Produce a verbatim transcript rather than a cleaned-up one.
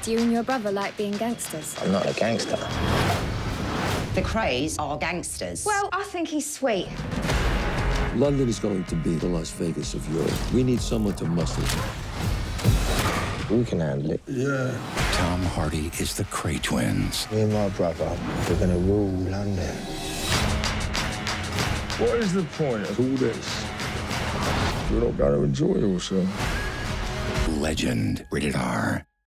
Do you and your brother like being gangsters? I'm not a gangster. The Krays are gangsters. Well, I think he's sweet. London is going to be the Las Vegas of Europe. We need someone to muscle. We can handle it. Yeah. Tom Hardy is the Kray twins. Me and my brother, we're gonna rule London. What is the point of all this? We don't gotta enjoy yourself. Legend. Rated R.